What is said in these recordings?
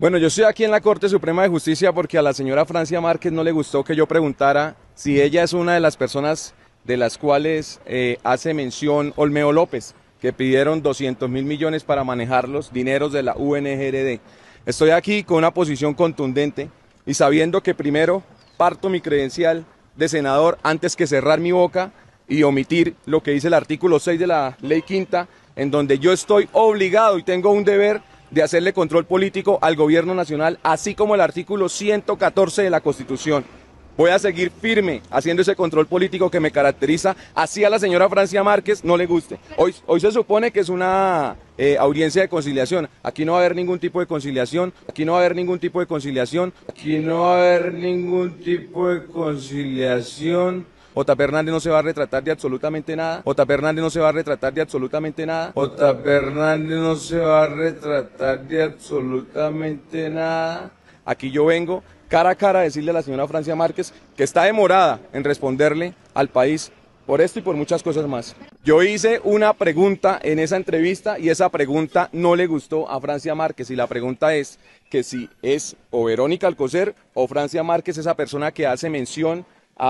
Bueno, yo estoy aquí en la Corte Suprema de Justicia porque a la señora Francia Márquez no le gustó que yo preguntara si ella es una de las personas de las cuales hace mención Olmedo López, que pidieron 200.000 millones para manejar los dineros de la UNGRD. Estoy aquí con una posición contundente y sabiendo que primero parto mi credencial de senador antes que cerrar mi boca y omitir lo que dice el artículo 6 de la Ley Quinta, en donde yo estoy obligado y tengo un deber de hacerle control político al gobierno nacional, así como el artículo 114 de la Constitución. Voy a seguir firme haciendo ese control político que me caracteriza, así a la señora Francia Márquez no le guste. Hoy se supone que es una audiencia de conciliación. Aquí no va a haber ningún tipo de conciliación, aquí no va a haber ningún tipo de conciliación, aquí no va a haber ningún tipo de conciliación. J. Hernández no se va a retratar de absolutamente nada. J. Hernández no se va a retratar de absolutamente nada. J. Hernández no se va a retratar de absolutamente nada. Aquí yo vengo cara a cara a decirle a la señora Francia Márquez que está demorada en responderle al país por esto y por muchas cosas más. Yo hice una pregunta en esa entrevista y esa pregunta no le gustó a Francia Márquez y la pregunta es que si es o Verónica Alcocer o Francia Márquez esa persona que hace mención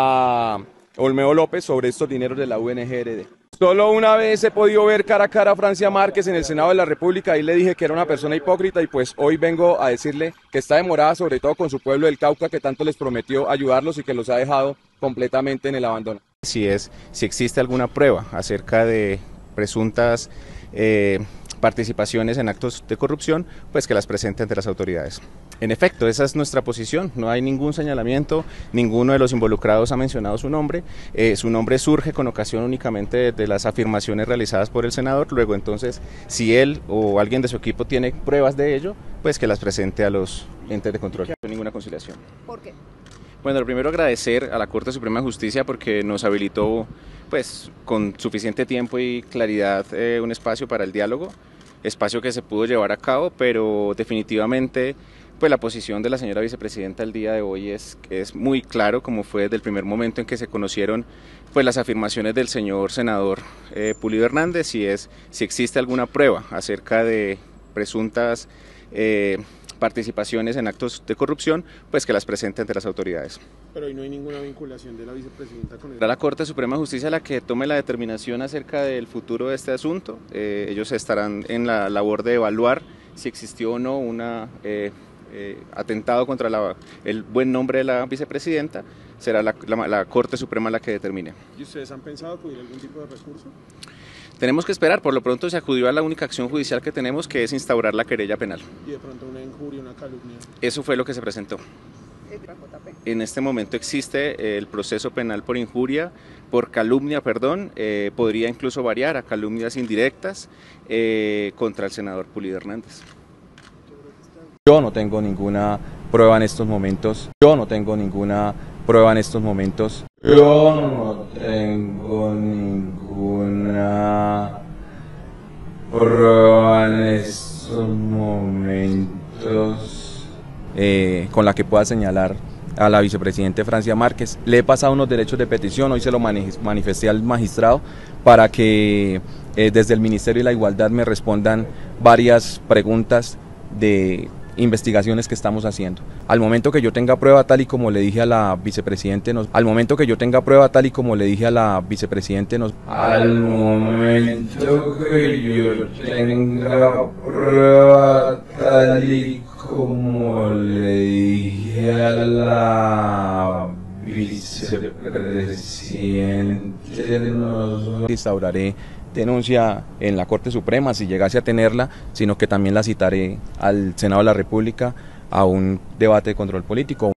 a Olmedo López sobre estos dineros de la UNGRD. Solo una vez he podido ver cara a cara a Francia Márquez en el Senado de la República y le dije que era una persona hipócrita y pues hoy vengo a decirle que está demorada sobre todo con su pueblo del Cauca que tanto les prometió ayudarlos y que los ha dejado completamente en el abandono. Si existe alguna prueba acerca de presuntas participaciones en actos de corrupción, pues que las presente ante las autoridades. En efecto, esa es nuestra posición, no hay ningún señalamiento, ninguno de los involucrados ha mencionado su nombre surge con ocasión únicamente de las afirmaciones realizadas por el senador, luego entonces, si él o alguien de su equipo tiene pruebas de ello, pues que las presente a los entes de control. No hay ninguna conciliación. ¿Por qué? Bueno, lo primero agradecer a la Corte Suprema de Justicia porque nos habilitó pues con suficiente tiempo y claridad un espacio para el diálogo, espacio que se pudo llevar a cabo, pero definitivamente pues la posición de la señora vicepresidenta el día de hoy es muy claro, como fue desde el primer momento en que se conocieron pues las afirmaciones del señor senador Pulido Hernández, si existe alguna prueba acerca de presuntas participaciones en actos de corrupción, pues que las presente ante las autoridades. Pero hoy no hay ninguna vinculación de la vicepresidenta con el... Será la Corte Suprema de Justicia la que tome la determinación acerca del futuro de este asunto. Ellos estarán en la labor de evaluar si existió o no una atentado contra el buen nombre de la vicepresidenta. Será la Corte Suprema la que determine. ¿Y ustedes han pensado acudir a algún tipo de recurso? Tenemos que esperar, por lo pronto se acudió a la única acción judicial que tenemos, que es instaurar la querella penal. ¿Y de pronto una injuria, una calumnia? Eso fue lo que se presentó. En este momento existe el proceso penal por injuria, por calumnia, podría incluso variar a calumnias indirectas contra el senador Pulido Hernández. Yo no tengo ninguna prueba en estos momentos. Yo no tengo ninguna prueba en estos momentos. Yo no tengo ninguna prueba en estos momentos con la que pueda señalar a la vicepresidenta Francia Márquez. Le he pasado unos derechos de petición, hoy se lo manifesté al magistrado para que desde el Ministerio de la Igualdad me respondan varias preguntas de investigaciones que estamos haciendo. Al momento que yo tenga prueba tal y como le dije a la vicepresidenta, al momento que yo tenga prueba tal y como le dije a la vicepresidenta, al momento que yo tenga prueba tal y como le dije a la vicepresidenta, instauraré denuncia en la Corte Suprema si llegase a tenerla, sino que también la citaré al Senado de la República a un debate de control político.